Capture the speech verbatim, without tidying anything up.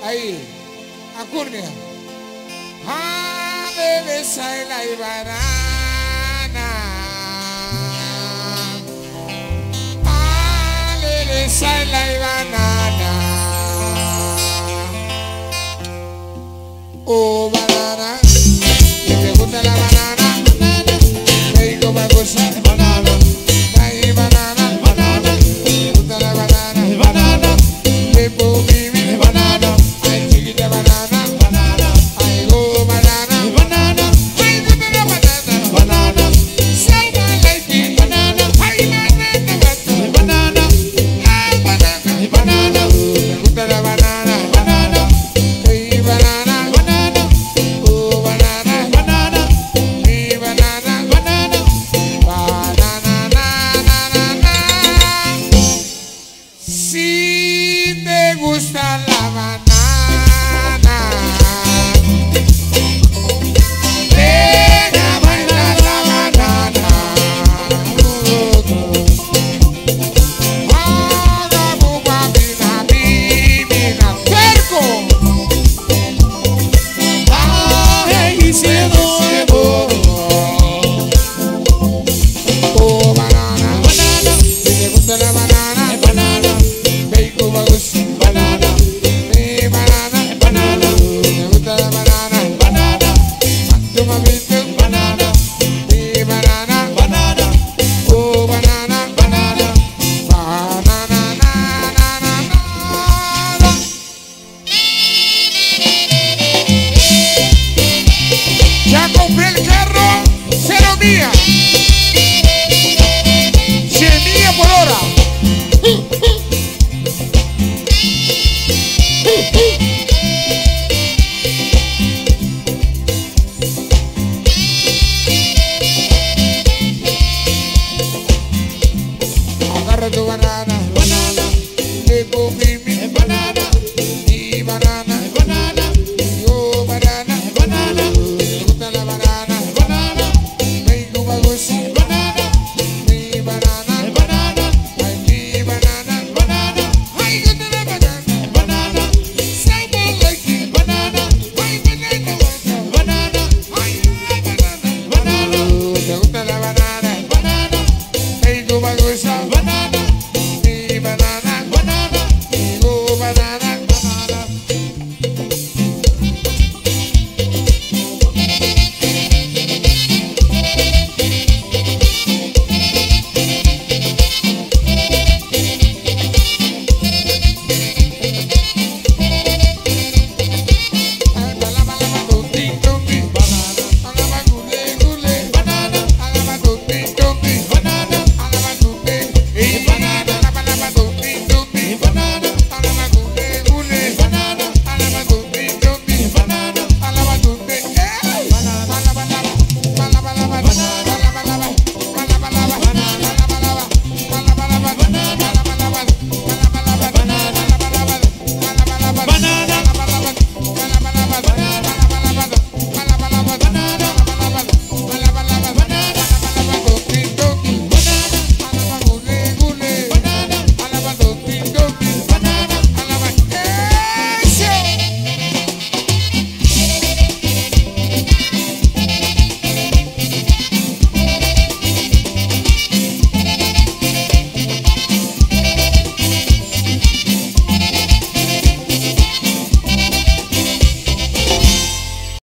Ahí, Acurnia. Alelesa y la banana. Alelesa y la banana. Oh, banana. Si te gusta la banana, banana. Me digo para gozar, banana. Ahí, banana, banana. Si te gusta la banana, banana. Me puedo vivir, banana. Ay, chiquita banana, banana. Ay, go banana, banana. Ay, banana, banana, banana. Say I like it, banana. Ay, banana, banana. Ay, banana, banana. Me gusta la banana, banana. Ay, banana, banana. Oh, banana, banana. Mi banana, banana. Banana, na, na, na, na. Si te gusta la banana, ven a bailar la banana. Haga buba, mina, mina, terco. Ay, cielo de bobo. Oh, banana, banana. Si te gusta la banana, banana. Bacon, bagus, banana. Mi banana, banana. Me gusta la banana, banana. Tu mamita, banana. Mi banana, banana. Oh, banana, banana. Banana, na, na, na, na. Ya compré el carro, cero mía. Cien mía por hora.